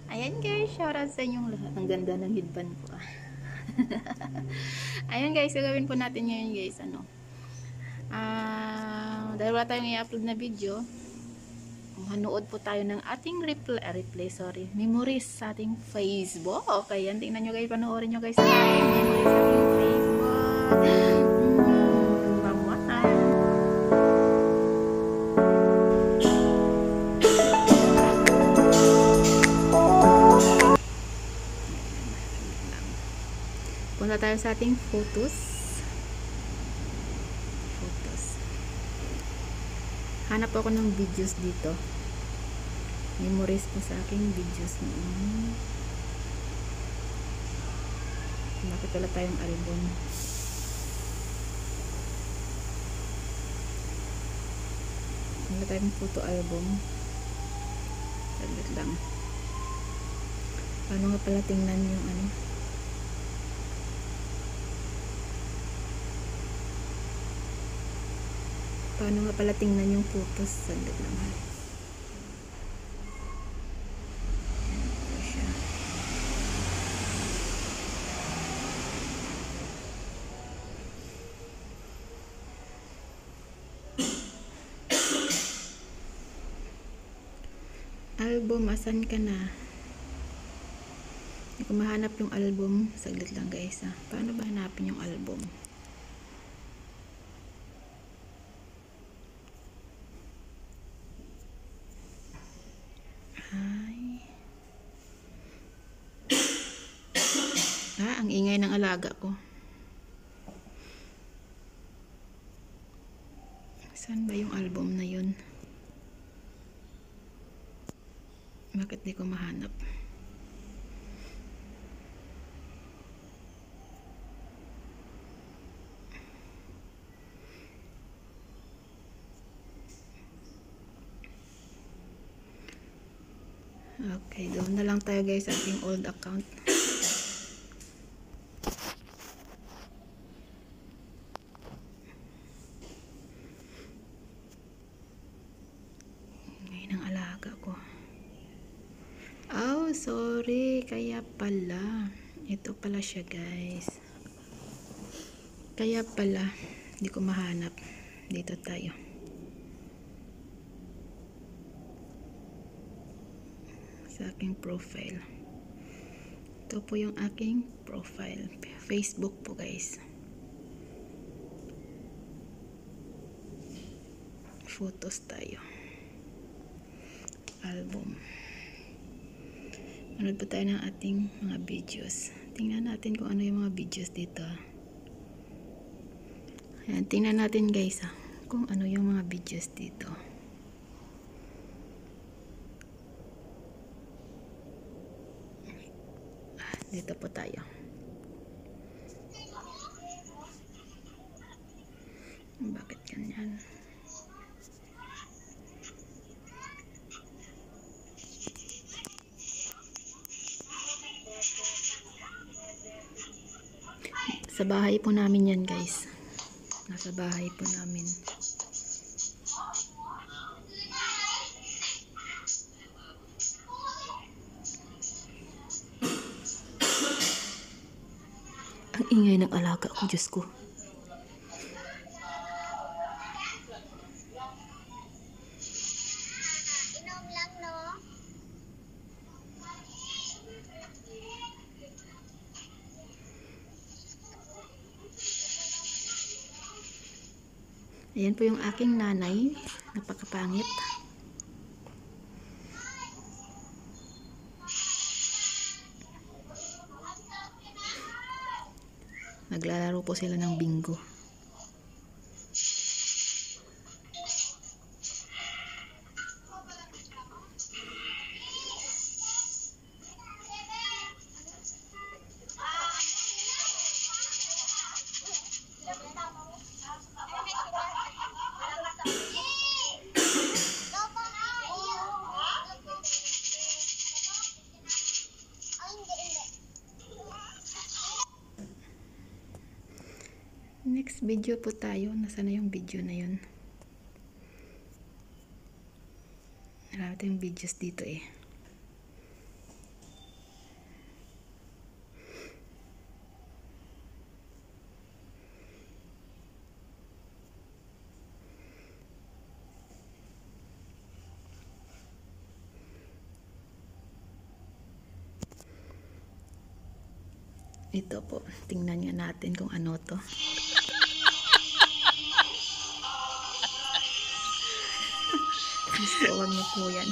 Ayan guys, shoutout sa inyong lahat. Ang ganda ng headband ko. Ayan guys, gagawin po natin ngayon guys. Dahil wala tayong i-upload na video, manood po tayo ng ating memories sa ating Facebook. Okay, yan. Tingnan nyo guys, panoorin nyo guys. Memories sa ating Facebook. Punta tayo sa ating photos. Hanap ako ng videos dito. Memories po sa aking videos noon. Bakit wala tayong album? Wala tayong photo album. Saglit lang. Paano nga pala tingnan yung Paano nga pala tingnan yung photos? Saglit lang. Album, asan ka na? Hindi ko mahanap yung album. Saglit lang guys. Paano ba hanapin yung album? Ang ingay ng alaga ko. Saan ba yung album na yun? Bakit di ko mahanap? Okay, doon na lang tayo guys sa ating old account. Oh, sorry. Kaya pala. Ito pala siya, guys. Kaya pala. Hindi ko mahanap. Dito tayo. Sa aking profile. Ito po yung aking profile. Facebook po, guys. Photos tayo. Album. Manood po tayo ng ating mga videos. Tingnan natin kung ano yung mga videos dito. Ayan, tingnan natin guys kung ano yung mga videos dito. Dito po tayo. Bakit ganyan? Sa bahay po namin yan guys. Nasa bahay po namin. Ang ingay ng alaga ko, Diyos ko. Ayan po yung aking nanay. Napakapangit. Naglalaro po sila ng bingo. Next video po tayo. Nasaan na yung video na yun? Marami tayong videos dito eh. Ito po, tingnan nga natin kung ano to. Gusto, wag niyo po yan.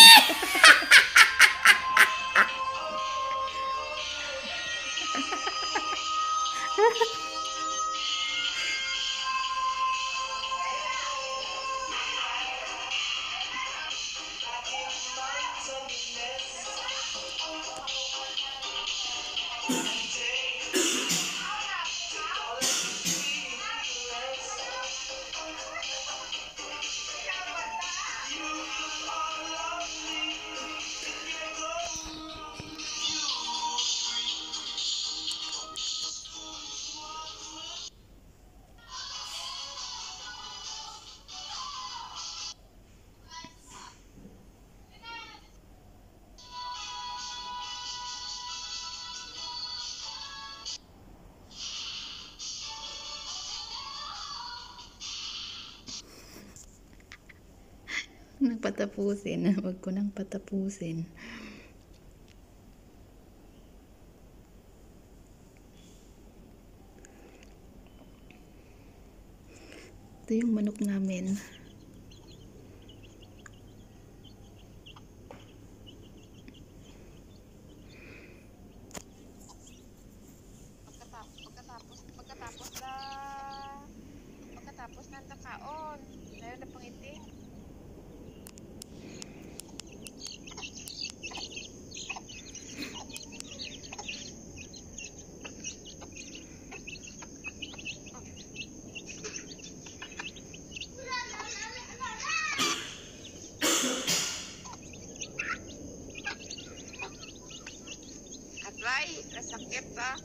Nagpatapusin. Huwag ko nang patapusin. Ito yung manok namin. Pagkatapos ng takaon, tayo na pangiting. Atray, nasakit ah.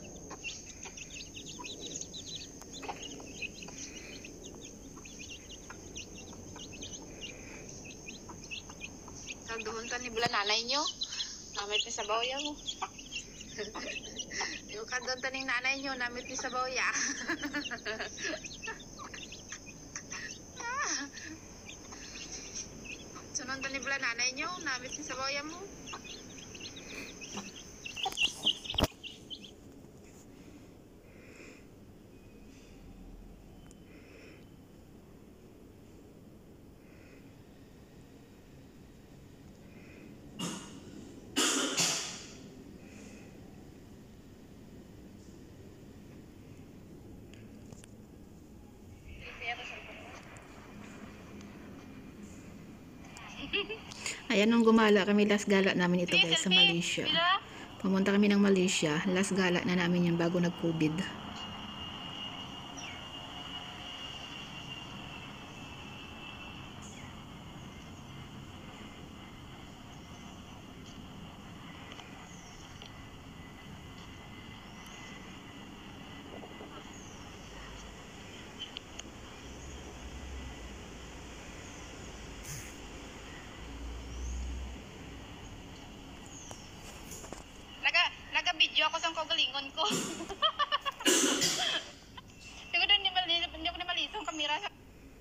Doon ka ni bulan nanay nyo. Namit ni sabaw ya mo. Yung kadon taning nanay nyo, namit ni sabaw ya. Sunon ni bulan nanay nyo, namit ni sabaw ya mo. Ayan, nung gumala kami, last gala namin ito guys sa Malaysia. Pumunta kami ng Malaysia, last gala na namin yun bago nag-COVID. Naka-video ako sa kagalingon ko. Hindi ko na malisong kamera sa...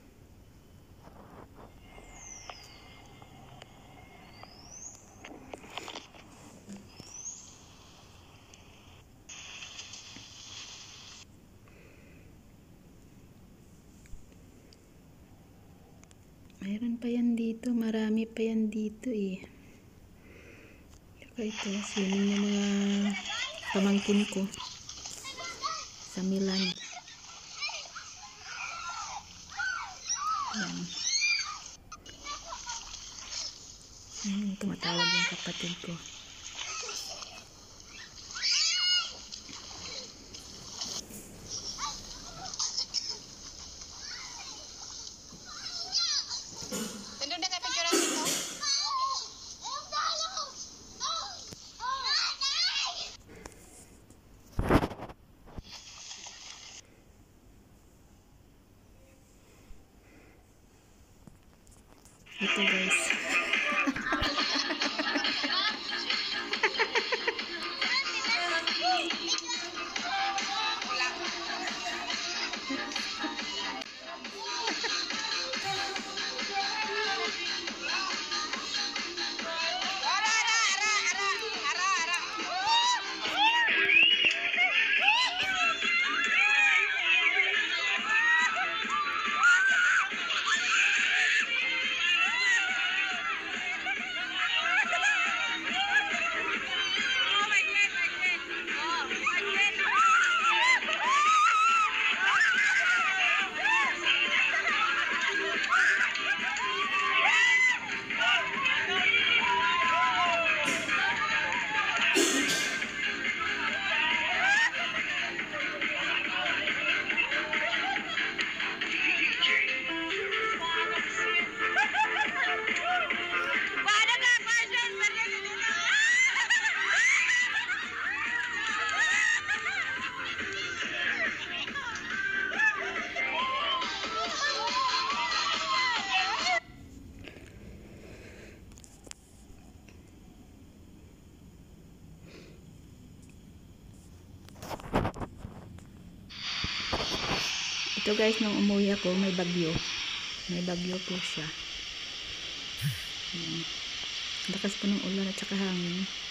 Mayroon pa yan dito, marami pa yan dito eh. Ito, swimming yung mga pamangkin ko sa Milan. Ayan. Tumatawag yung kapatid ko. Ito guys. Ito guys, nung umuwi ako, may bagyo. May bagyo po siya. Ayan. Lakas po ng ulan at saka hangin.